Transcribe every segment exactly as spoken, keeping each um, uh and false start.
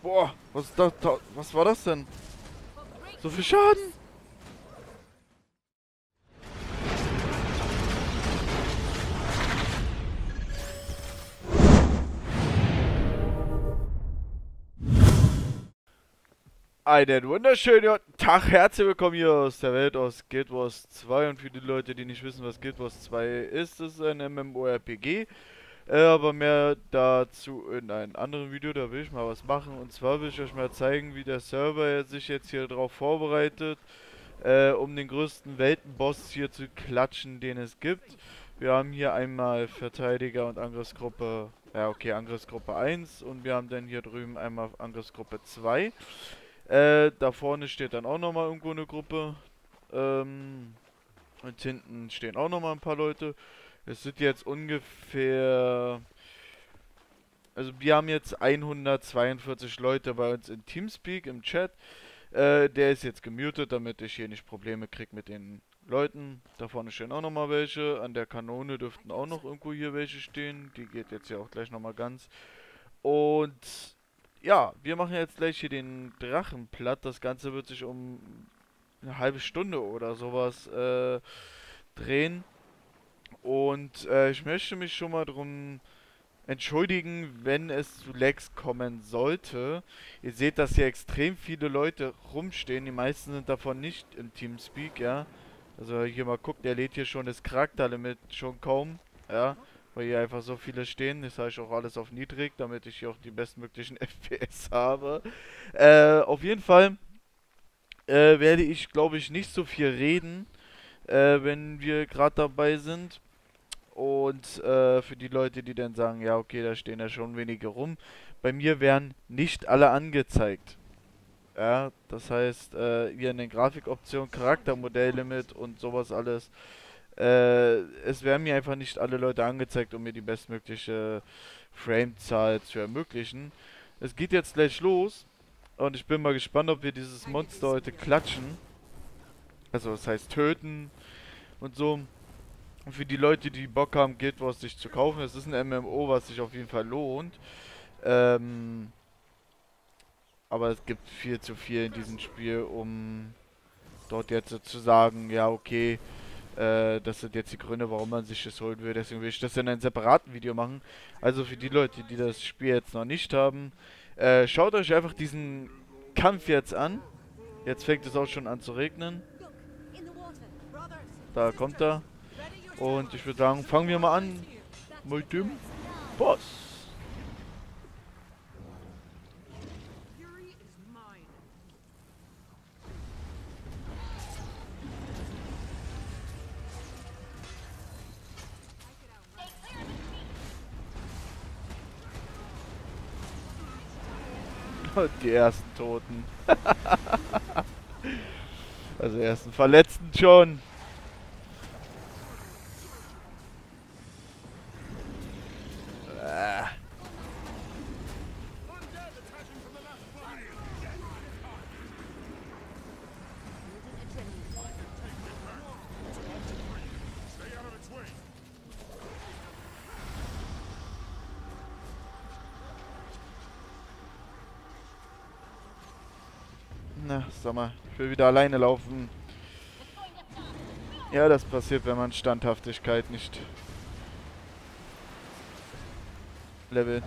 Boah, was ist das? da- Was war das denn? So viel Schaden? Einen wunderschönen guten Tag, herzlich willkommen hier aus der Welt aus Guild Wars zwei. Und für die Leute, die nicht wissen, was Guild Wars zwei ist, ist ein MMORPG. Äh, aber mehr dazu in einem anderen Video, da will ich mal was machen. Und zwar will ich euch mal zeigen, wie der Server sich jetzt hier drauf vorbereitet, äh, um den größten Weltenboss hier zu klatschen, den es gibt. Wir haben hier einmal Verteidiger und Angriffsgruppe, ja okay, Angriffsgruppe eins, und wir haben dann hier drüben einmal Angriffsgruppe zwei. Äh, da vorne steht dann auch nochmal irgendwo eine Gruppe. Ähm, und hinten stehen auch nochmal ein paar Leute. Es sind jetzt ungefähr... Also wir haben jetzt hundertzweiundvierzig Leute bei uns in Teamspeak im Chat. Äh, der ist jetzt gemutet, damit ich hier nicht Probleme kriege mit den Leuten. Da vorne stehen auch nochmal welche. An der Kanone dürften auch noch irgendwo hier welche stehen. Die geht jetzt ja auch gleich nochmal ganz. Und ja, wir machen jetzt gleich hier den Drachen platt. Das Ganze wird sich um eine halbe Stunde oder sowas äh, drehen. Und äh, ich möchte mich schon mal drum entschuldigen, wenn es zu Lags kommen sollte. Ihr seht, dass hier extrem viele Leute rumstehen. Die meisten sind davon nicht im Teamspeak, ja. Also hier mal guckt, der lädt hier schon das Charakterlimit schon kaum, ja. Weil hier einfach so viele stehen. Das habe ich auch alles auf niedrig, damit ich hier auch die bestmöglichen F P S habe. Äh, auf jeden Fall äh, werde ich, glaube ich, nicht so viel reden, äh, wenn wir gerade dabei sind. Und äh, für die Leute, die dann sagen, ja okay, da stehen ja schon wenige rum, bei mir werden nicht alle angezeigt. Ja, das heißt, äh, hier in den Grafikoptionen, Charaktermodelllimit und sowas alles, äh, es werden mir einfach nicht alle Leute angezeigt, um mir die bestmögliche Framezahl zu ermöglichen. Es geht jetzt gleich los und ich bin mal gespannt, ob wir dieses Monster heute klatschen. Also das heißt töten und so. Und für die Leute, die Bock haben, Guild Wars sich zu kaufen, es ist ein M M O, was sich auf jeden Fall lohnt. Ähm, aber es gibt viel zu viel in diesem Spiel, um dort jetzt so zu sagen, ja okay, äh, das sind jetzt die Gründe, warum man sich das holen will. Deswegen will ich das in einem separaten Video machen. Also für die Leute, die das Spiel jetzt noch nicht haben, äh, schaut euch einfach diesen Kampf jetzt an. Jetzt fängt es auch schon an zu regnen. Da kommt er. Und ich würde sagen, fangen wir mal an mit dem Boss. Und die ersten Toten. Also die ersten Verletzten schon. Äh. Na, sag mal, ich will wieder alleine laufen. Ja, das passiert, wenn man Standhaftigkeit nicht levelt.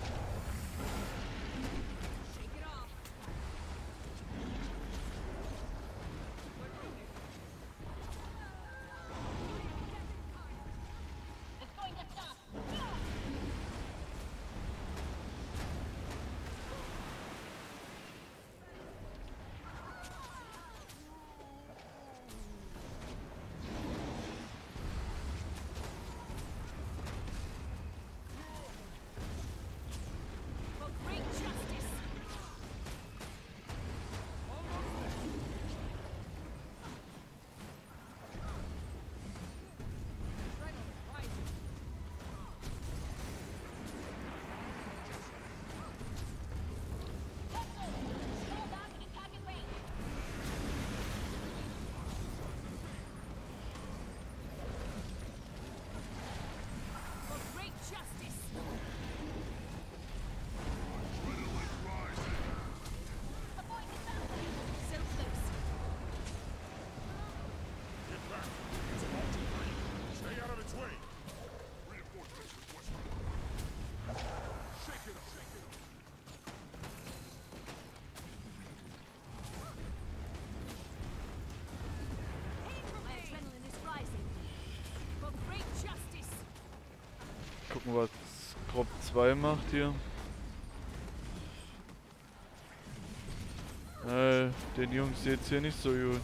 gucken, was Gruppe zwei macht hier. Äh, den Jungs geht's hier nicht so gut.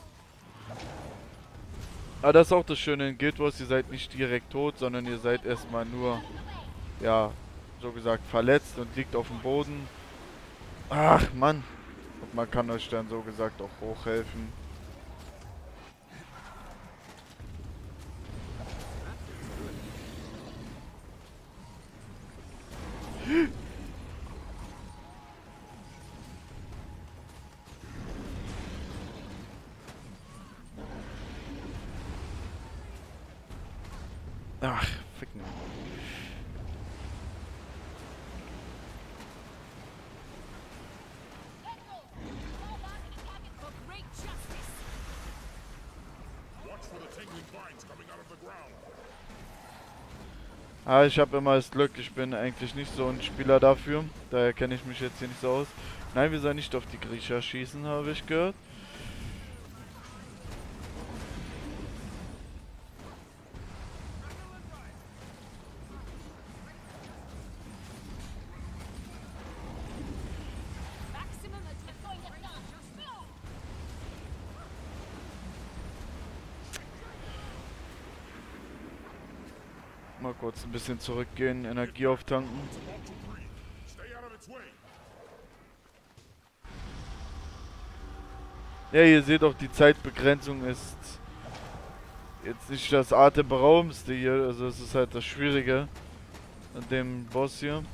Aber das ist auch das Schöne in Guild Wars, ihr seid nicht direkt tot, sondern ihr seid erstmal nur, ja, so gesagt verletzt und liegt auf dem Boden. Ach Mann. Und man kann euch dann so gesagt auch hochhelfen. Ach, ficken. Ah, ich habe immer das Glück, ich bin eigentlich nicht so ein Spieler dafür. Daher kenne ich mich jetzt hier nicht so aus. Nein, wir sollen nicht auf die Griecher schießen, habe ich gehört. Mal kurz ein bisschen zurückgehen, Energie auftanken. Ja, ihr seht auch, die Zeitbegrenzung ist jetzt nicht das atemberaubendste hier, also es ist halt das Schwierige an dem Boss hier.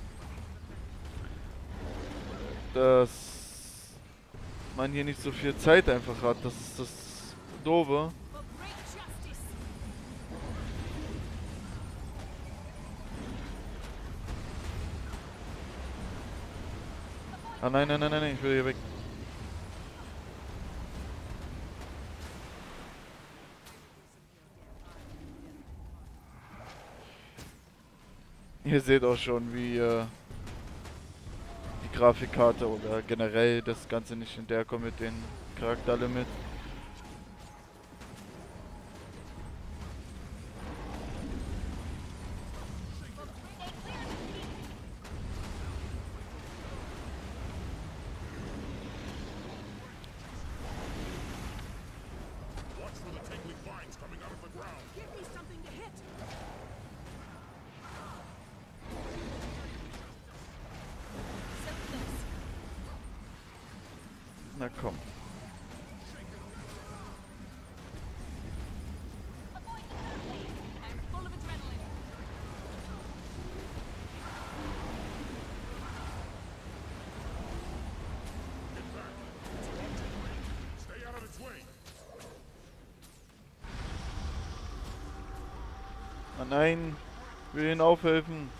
Dass man hier nicht so viel Zeit einfach hat, das ist das Doofe. Ah nein, nein, nein, nein, ich will hier weg. Ihr seht auch schon, wie äh, die Grafikkarte oder generell das Ganze nicht hinterherkommt mit den Charakterlimit. Na komm. Ah nein, ich will ihnen aufhelfen.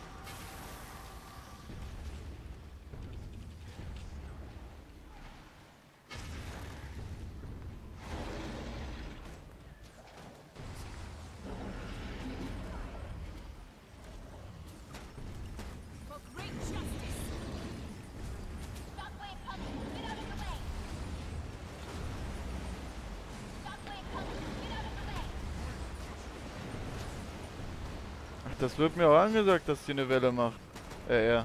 Das wird mir auch angesagt, dass die eine Welle macht. Äh, ja.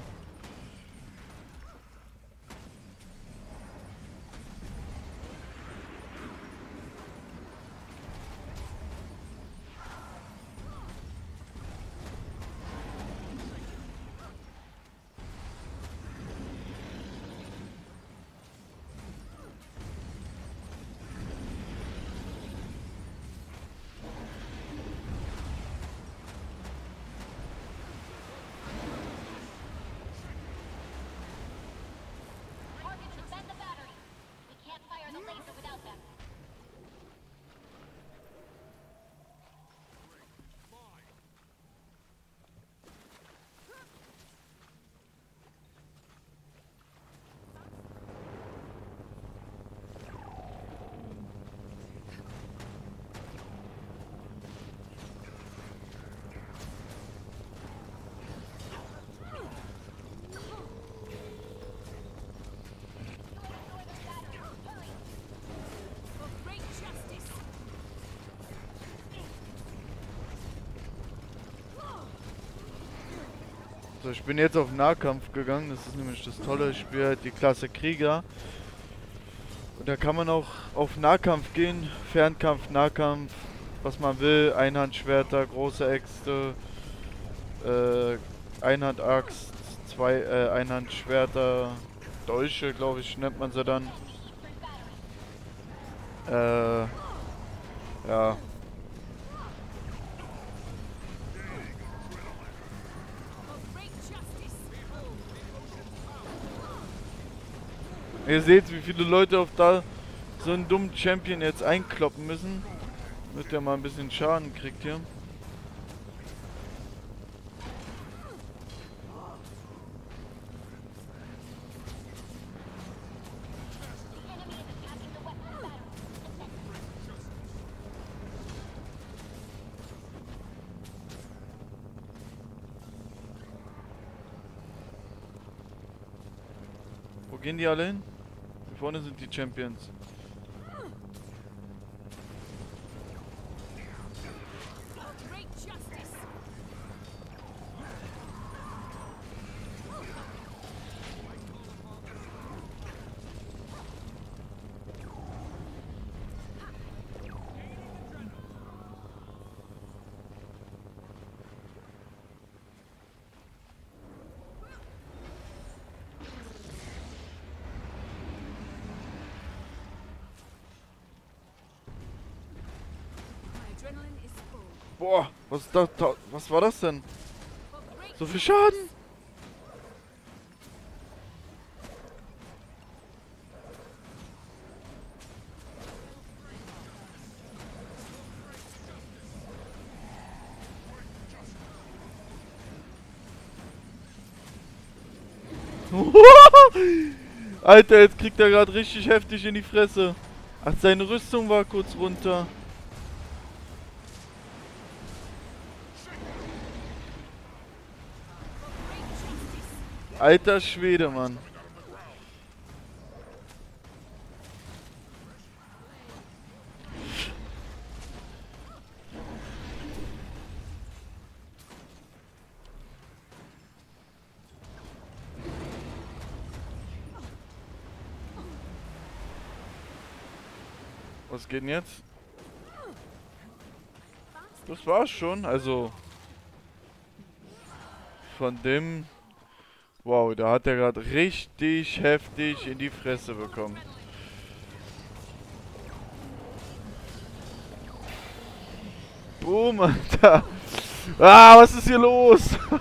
So, ich bin jetzt auf Nahkampf gegangen. Das ist nämlich das Tolle. Ich spiele halt die Klasse Krieger. Und da kann man auch auf Nahkampf gehen. Fernkampf, Nahkampf, was man will. Einhandschwerter, große Äxte, äh, Einhandaxt, zwei äh, Einhandschwerter, Dolche, glaube ich, nennt man sie dann. Äh, ja. Ihr seht, wie viele Leute auf da so einen dummen Champion jetzt einkloppen müssen. Damit der mal ein bisschen Schaden kriegt hier. Wo gehen die alle hin? Hier vorne sind die Champions. Boah, was ist das? Was war das denn? So viel Schaden? Alter, jetzt kriegt er gerade richtig heftig in die Fresse. Ach, seine Rüstung war kurz runter. Alter Schwede, Mann. Was geht denn jetzt? Das war's schon, also von dem... Wow, da hat er gerade richtig heftig in die Fresse bekommen. Boom, Alter. Ah, was ist hier los?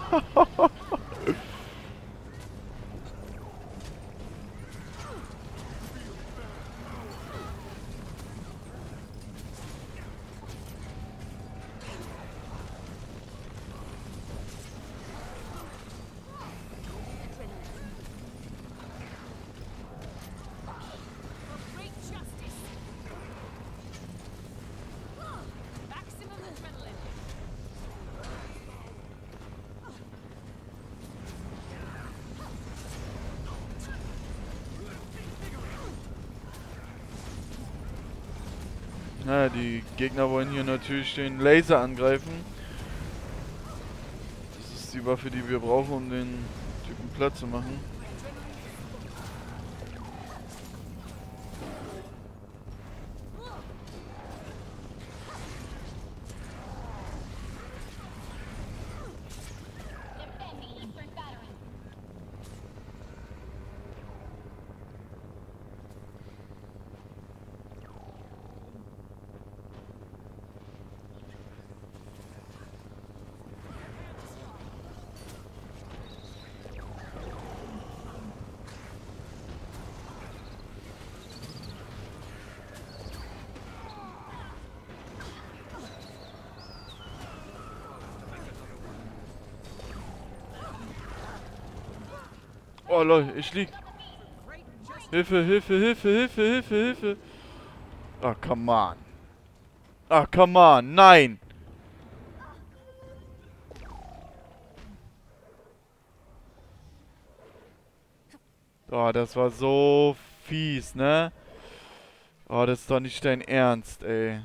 Na, die Gegner wollen hier natürlich den Laser angreifen. Das ist die Waffe, die wir brauchen, um den Typen platt zu machen. Oh lol, ich lieg. Hilfe, Hilfe, Hilfe, Hilfe, Hilfe, Hilfe. Ah, come on. Ah, come on, nein. Oh, das war so fies, ne? Oh, das ist doch nicht dein Ernst, ey.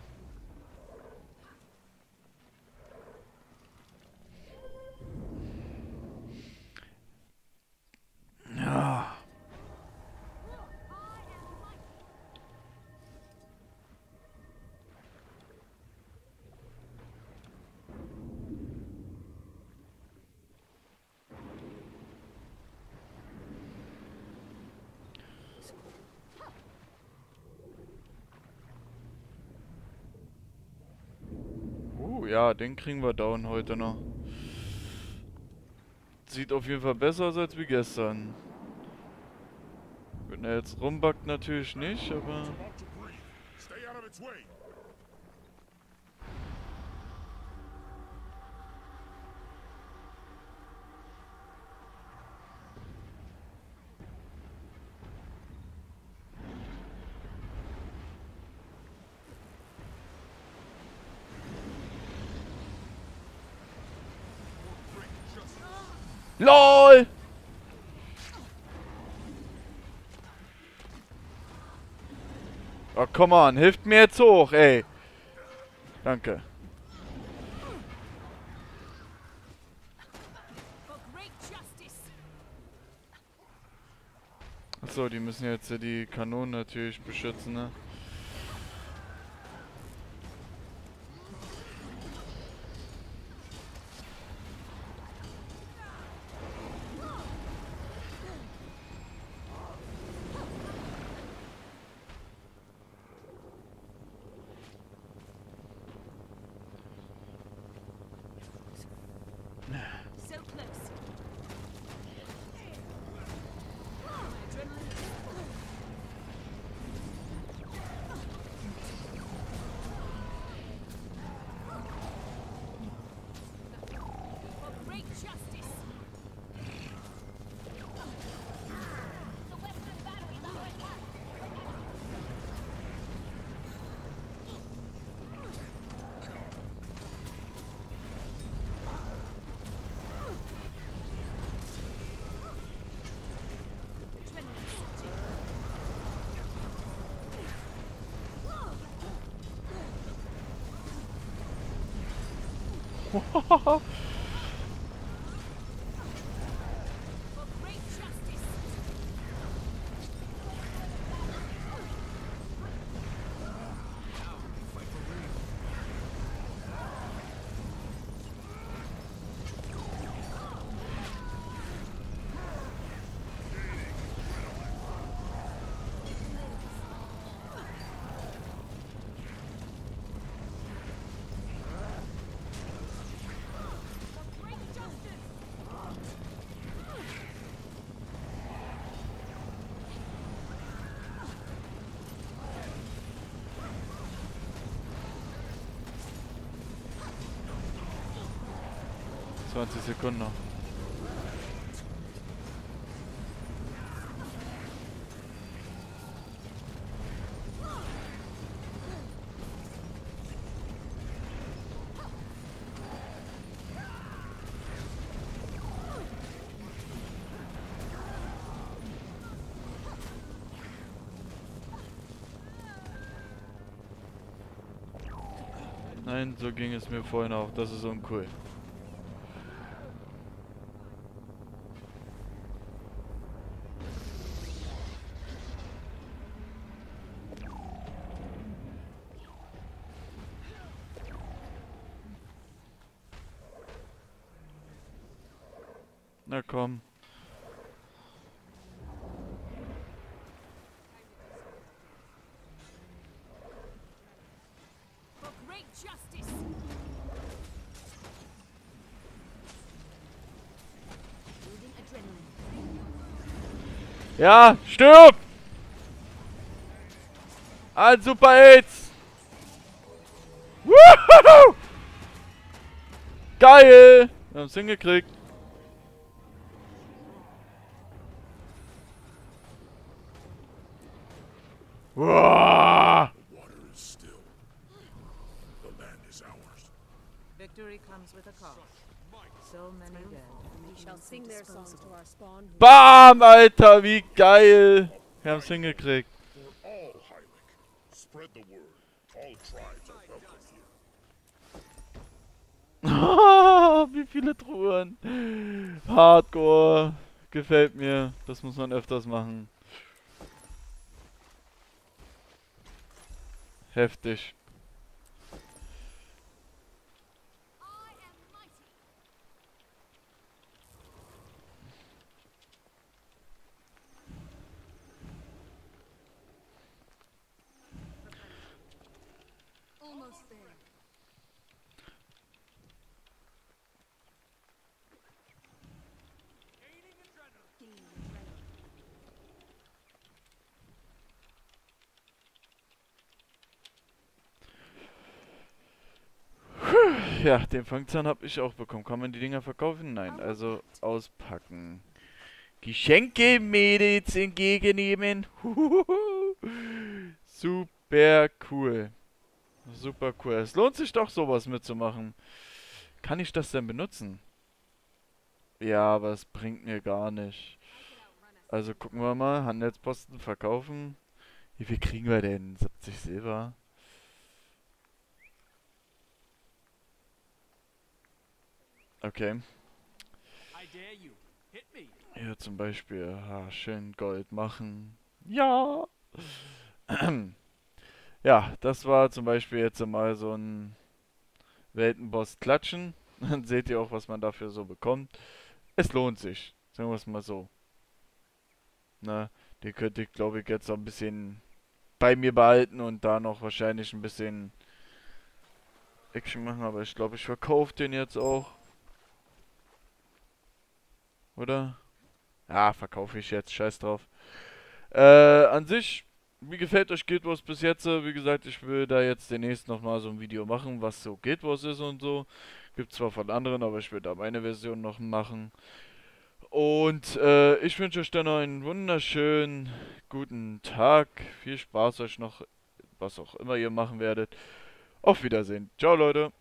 ja, den kriegen wir down heute noch. Sieht auf jeden Fall besser aus als wie gestern. Wenn er jetzt rumbackt, natürlich nicht, aber... LOL! Oh, come on, hilft mir jetzt hoch, ey. Danke. Achso, die müssen jetzt die Kanonen natürlich beschützen, ne? zwanzig Sekunden noch. Nein, so ging es mir vorhin auch. Das ist uncool. Na komm. Ja, stirb! Ein Super AIDS! Woohoo! Geil! Wir haben es hingekriegt. Wow. Bam, Alter, wie geil! Wir haben es hingekriegt. Wie viele Truhen. Hardcore. Gefällt mir. Das muss man öfters machen. Heftig. Ja, den Fangzahn habe ich auch bekommen. Kann man die Dinger verkaufen? Nein, also auspacken. Geschenke, Mädels, entgegennehmen. Huhuhu. Super cool. Super cool. Es lohnt sich doch, sowas mitzumachen. Kann ich das denn benutzen? Ja, aber es bringt mir gar nicht. Also gucken wir mal. Handelsposten verkaufen. Wie viel kriegen wir denn? siebzig Silber? Okay. Hier zum Beispiel. Ah, schön Gold machen. Ja. Ja, das war zum Beispiel jetzt mal so ein Weltenboss klatschen. Dann seht ihr auch, was man dafür so bekommt. Es lohnt sich. Sagen wir es mal so. Na, die könnte ich, glaube ich, jetzt so ein bisschen bei mir behalten und da noch wahrscheinlich ein bisschen Action machen. Aber ich glaube, ich verkaufe den jetzt auch. Oder? Ja, verkaufe ich jetzt. Scheiß drauf. Äh, an sich, wie gefällt euch Guild Wars bis jetzt? Wie gesagt, ich will da jetzt demnächst nochmal so ein Video machen, was so Guild Wars ist und so. Gibt zwar von anderen, aber ich will da meine Version noch machen. Und äh, ich wünsche euch dann noch einen wunderschönen guten Tag. Viel Spaß euch noch, was auch immer ihr machen werdet. Auf Wiedersehen. Ciao, Leute.